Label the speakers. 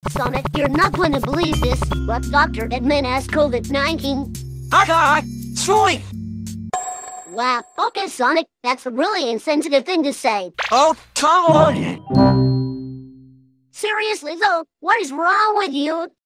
Speaker 1: Sonic, you're not going to believe this, but Dr. Edmund has COVID-19.
Speaker 2: Okay, sweet.
Speaker 1: Wow, okay, Sonic, that's a really insensitive thing to say.
Speaker 2: Oh, come on.
Speaker 1: Seriously though, what is wrong with you?